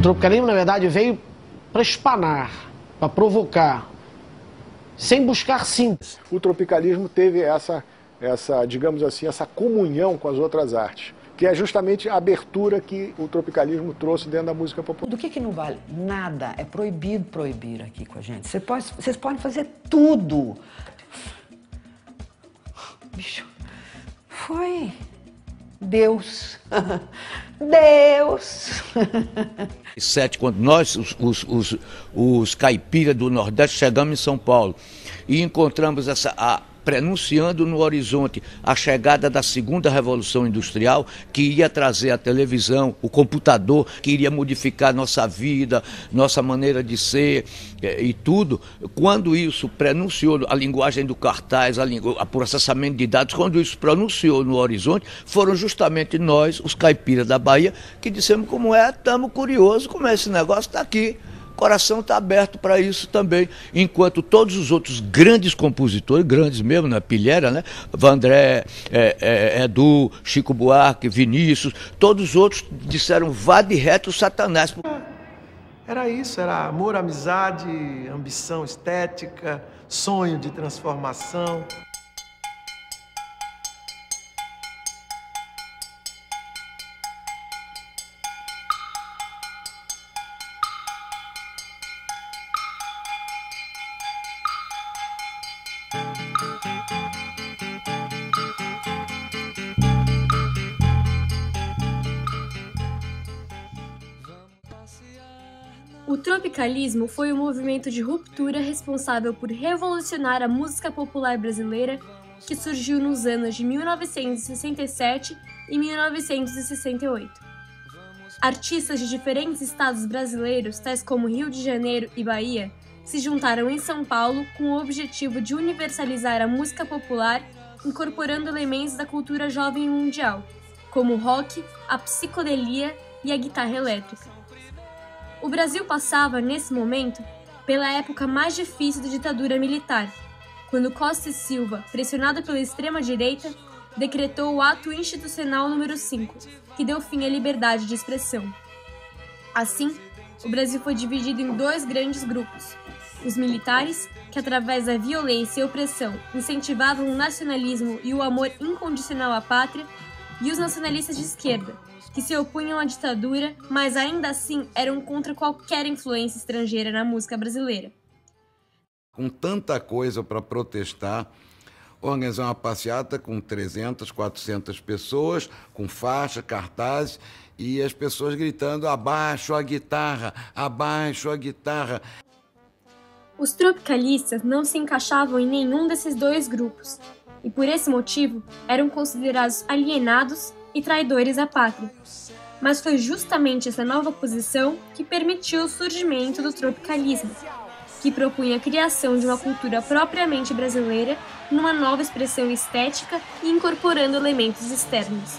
O tropicalismo, na verdade, veio para espanar, para provocar, sem buscar síntese. O tropicalismo teve essa, digamos assim, essa comunhão com as outras artes, que é justamente a abertura que o tropicalismo trouxe dentro da música popular. Do que não vale? Nada. É proibido proibir aqui com a gente. Vocês podem fazer tudo. Bicho, foi Deus. Deus! Quando nós, os caipiras do Nordeste, chegamos em São Paulo e encontramos prenunciando no horizonte a chegada da segunda revolução industrial, que iria trazer a televisão, o computador, que iria modificar nossa vida, nossa maneira de ser e tudo. Quando isso prenunciou, a linguagem do cartaz, o processamento de dados, quando isso pronunciou no horizonte, foram justamente nós, os caipiras da Bahia, que dissemos como estamos curiosos como esse negócio está aqui. O coração está aberto para isso também, enquanto todos os outros grandes compositores, grandes mesmo, né? Pilhera, né? Vandré, Edu, Chico Buarque, Vinícius, todos os outros disseram vá de reto Satanás. Era isso, era amor, amizade, ambição estética, sonho de transformação. O tropicalismo foi um movimento de ruptura responsável por revolucionar a música popular brasileira que surgiu nos anos de 1967 e 1968. Artistas de diferentes estados brasileiros, tais como Rio de Janeiro e Bahia, se juntaram em São Paulo com o objetivo de universalizar a música popular, incorporando elementos da cultura jovem mundial, como o rock, a psicodelia e a guitarra elétrica. O Brasil passava, nesse momento, pela época mais difícil da ditadura militar, quando Costa e Silva, pressionado pela extrema-direita, decretou o Ato Institucional número 5, que deu fim à liberdade de expressão. Assim, o Brasil foi dividido em dois grandes grupos: os militares, que através da violência e opressão incentivavam o nacionalismo e o amor incondicional à pátria, e os nacionalistas de esquerda, que se opunham à ditadura, mas ainda assim eram contra qualquer influência estrangeira na música brasileira. Com tanta coisa para protestar, organizar uma passeata com 300, 400 pessoas, com faixa, cartazes, e as pessoas gritando abaixo a guitarra, abaixo a guitarra. Os tropicalistas não se encaixavam em nenhum desses dois grupos, e por esse motivo eram considerados alienados e traidores à pátria. Mas foi justamente essa nova posição que permitiu o surgimento do tropicalismo, que propunha a criação de uma cultura propriamente brasileira numa nova expressão estética e incorporando elementos externos.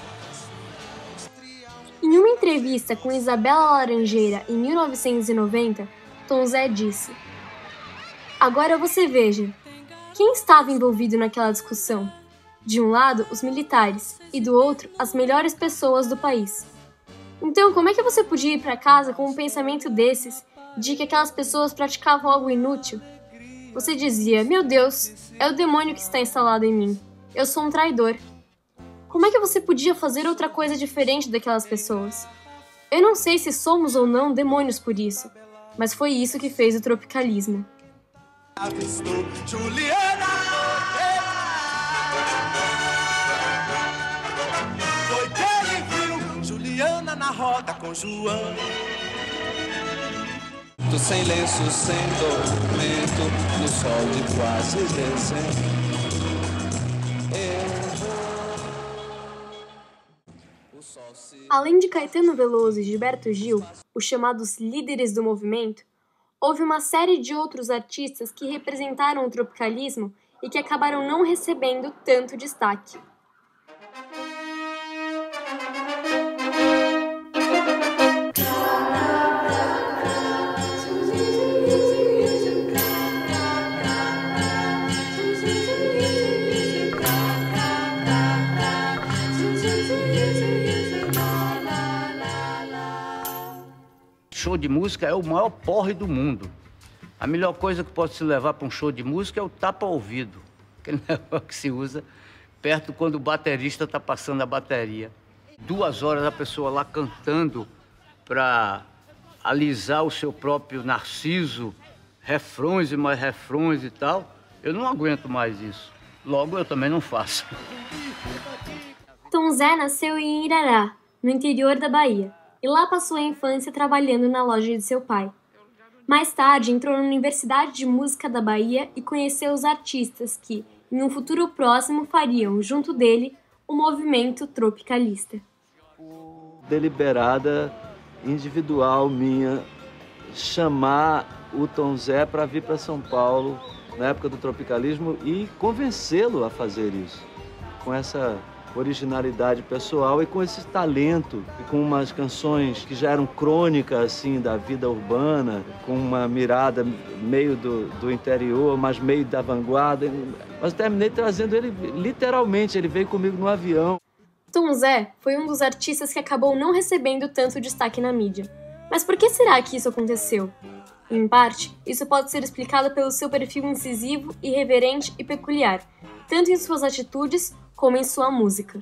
Em uma entrevista com Isabela Laranjeira em 1990, Tom Zé disse: "Agora você veja, quem estava envolvido naquela discussão? De um lado, os militares, e do outro, as melhores pessoas do país. Então, como é que você podia ir para casa com um pensamento desses, de que aquelas pessoas praticavam algo inútil? Você dizia, meu Deus, é o demônio que está instalado em mim. Eu sou um traidor. Como é que você podia fazer outra coisa diferente daquelas pessoas? Eu não sei se somos ou não demônios por isso, mas foi isso que fez o tropicalismo." Na roda com João. Tô sem lenço, sem documento, no sol de quase dezembro. Além de Caetano Veloso e Gilberto Gil, os chamados líderes do movimento, houve uma série de outros artistas que representaram o tropicalismo e que acabaram não recebendo tanto destaque. show de música é o maior porre do mundo. A melhor coisa que pode se levar para um show de música é o tapa-ouvido, aquele negócio que se usa perto quando o baterista está passando a bateria. 2 horas a pessoa lá cantando para alisar o seu próprio narciso, refrões e mais refrões e tal. Eu não aguento mais isso. Logo, eu também não faço. Tom Zé nasceu em Irará, no interior da Bahia, e lá passou a infância trabalhando na loja de seu pai. Mais tarde, entrou na Universidade de Música da Bahia e conheceu os artistas que, em um futuro próximo, fariam, junto dele, o movimento tropicalista. Deliberada, individual minha, chamar o Tom Zé para vir para São Paulo na época do tropicalismo e convencê-lo a fazer isso, com essa originalidade pessoal e com esse talento, e com umas canções que já eram crônicas assim da vida urbana, com uma mirada meio do interior, mas meio da vanguarda. Mas terminei trazendo ele literalmente, ele veio comigo no avião. Tom Zé foi um dos artistas que acabou não recebendo tanto destaque na mídia. Mas por que será que isso aconteceu? Em parte, isso pode ser explicado pelo seu perfil incisivo, irreverente e peculiar, tanto em suas atitudes como em sua música.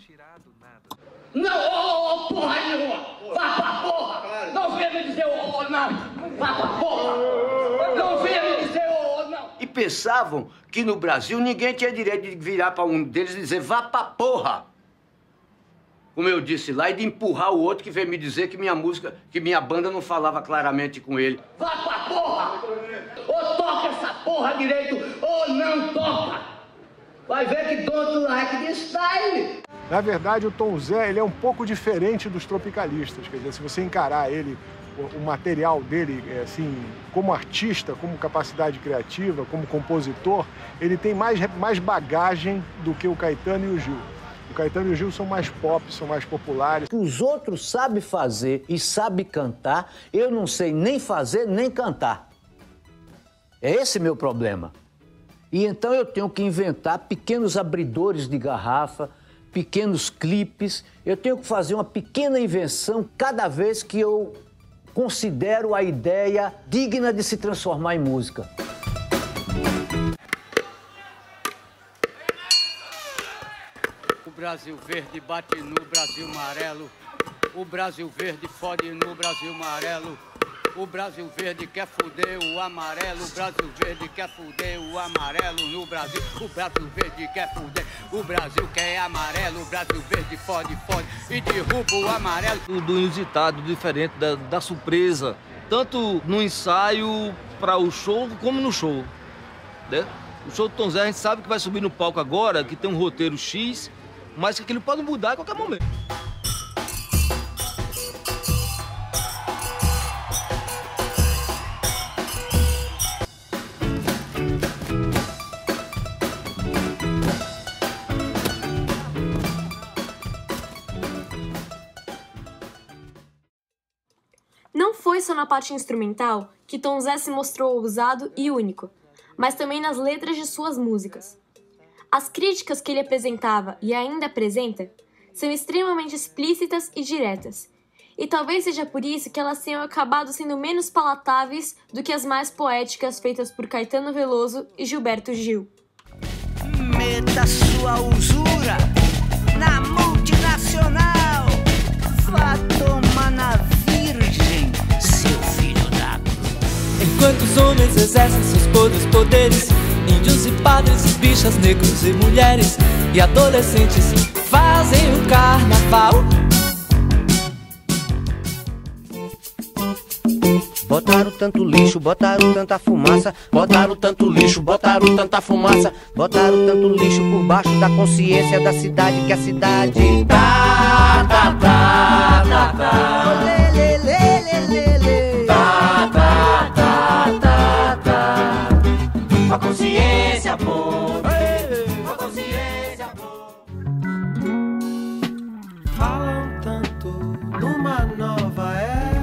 Não, porra nenhuma! Vá pra porra! Não venha me dizer não! Vá pra porra! Não venha me dizer não! E pensavam que no Brasil ninguém tinha direito de virar para um deles e dizer vá pra porra! Como eu disse lá, e de empurrar o outro que veio me dizer que minha música, que minha banda não falava claramente com ele. Vá pra porra! Ou toca essa porra direito, ou não toca! Vai ver que don't like this style! Na verdade, o Tom Zé ele é um pouco diferente dos tropicalistas. Quer dizer, se você encarar ele, o material dele, assim, como artista, como capacidade criativa, como compositor, ele tem mais bagagem do que o Caetano e o Gil. O Caetano e o Gil são mais pop, são mais populares. O que os outros sabem fazer e sabem cantar, eu não sei nem fazer nem cantar. É esse meu problema. E então eu tenho que inventar pequenos abridores de garrafa, pequenos clipes. Eu tenho que fazer uma pequena invenção cada vez que eu considero a ideia digna de se transformar em música. O Brasil verde bate no Brasil amarelo. O Brasil verde fode no Brasil amarelo. O Brasil verde quer fuder o amarelo. O Brasil verde quer fuder o amarelo no Brasil. O Brasil verde quer fuder. O Brasil quer amarelo. O Brasil verde fode e derruba o amarelo. Do inusitado, do diferente, da surpresa. Tanto no ensaio para o show como no show. Né? O show do Tom Zé a gente sabe que vai subir no palco agora, que tem um roteiro X, mas que aquilo pode mudar a qualquer momento. Não foi só na parte instrumental que Tom Zé se mostrou ousado e único, mas também nas letras de suas músicas. As críticas que ele apresentava e ainda apresenta são extremamente explícitas e diretas, e talvez seja por isso que elas tenham acabado sendo menos palatáveis do que as mais poéticas feitas por Caetano Veloso e Gilberto Gil. Meta sua usura na multinacional, vá tomar na virgem, seu filho da... Enquanto os homens exercem seus poderes, índios e padres e bichas, negros e mulheres e adolescentes fazem o carnaval. Botaram tanto lixo, botaram tanta fumaça, botaram tanto lixo, botaram tanta fumaça, botaram tanto lixo por baixo da consciência da cidade, que a cidade tá, tá, tá, tá, tá. Lê, lê, lê, lê, lê, lê. Tá, tá, tá, tá, tá. Com a consciência boa, com a consciência boa. Falam tanto numa nova era,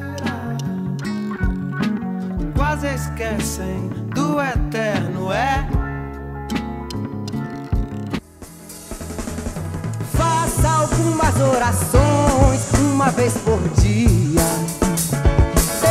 quase esquecem do eterno Faça algumas orações uma vez por dia.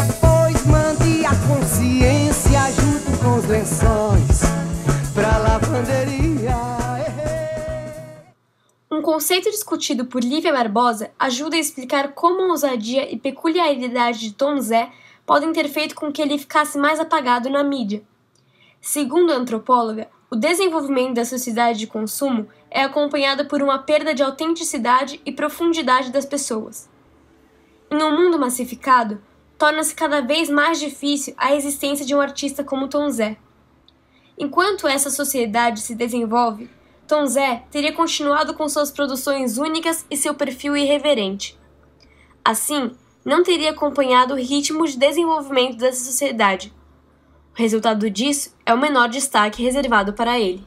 conceito discutido por Lívia Barbosa ajuda a explicar como a ousadia e peculiaridade de Tom Zé podem ter feito com que ele ficasse mais apagado na mídia. Segundo a antropóloga, o desenvolvimento da sociedade de consumo é acompanhado por uma perda de autenticidade e profundidade das pessoas. Em um mundo massificado, torna-se cada vez mais difícil a existência de um artista como Tom Zé. Enquanto essa sociedade se desenvolve, Tom Zé teria continuado com suas produções únicas e seu perfil irreverente. Assim, não teria acompanhado o ritmo de desenvolvimento dessa sociedade. O resultado disso é o menor destaque reservado para ele.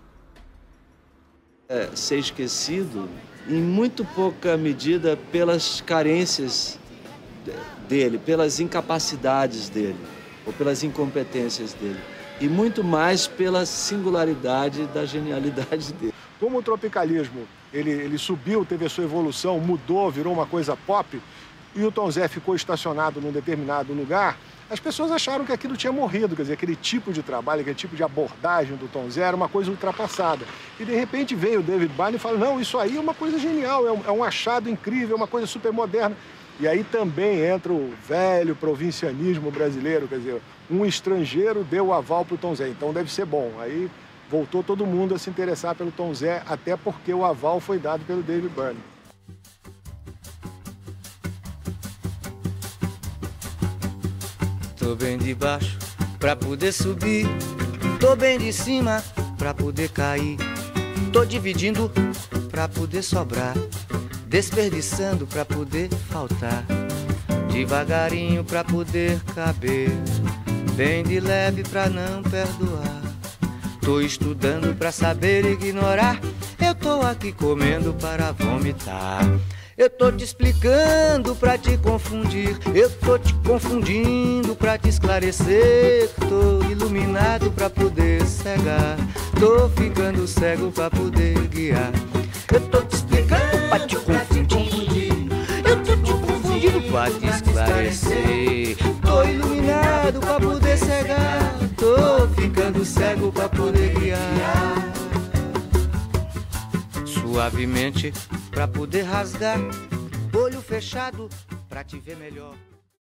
Ser esquecido, em muito pouca medida, pelas carências dele, pelas incapacidades dele, ou pelas incompetências dele, e muito mais pela singularidade da genialidade dele. Como o tropicalismo ele subiu, teve a sua evolução, mudou, virou uma coisa pop, e o Tom Zé ficou estacionado num determinado lugar, as pessoas acharam que aquilo tinha morrido, quer dizer, aquele tipo de trabalho, aquele tipo de abordagem do Tom Zé era uma coisa ultrapassada. E de repente veio o David Byrne e falou, não, isso aí é uma coisa genial, é um achado incrível, é uma coisa super moderna. E aí também entra o velho provincianismo brasileiro, quer dizer, um estrangeiro deu o aval para o Tom Zé, então deve ser bom. Aí voltou todo mundo a se interessar pelo Tom Zé, até porque o aval foi dado pelo David Byrne. Tô bem de baixo pra poder subir, tô bem de cima pra poder cair, tô dividindo pra poder sobrar, desperdiçando pra poder faltar, devagarinho pra poder caber, bem de leve pra não perdoar. Tô estudando pra saber ignorar, eu tô aqui comendo para vomitar. Eu tô te explicando pra te confundir, eu tô te confundindo pra te esclarecer. Tô iluminado pra poder cegar, tô ficando cego pra poder guiar. Eu tô te explicando pra te confundir, eu tô te confundindo pra te esclarecer. Tô iluminado pra poder cegar, tô ficando cego pra poder guiar. Suavemente pra poder rasgar, olho fechado pra te ver melhor.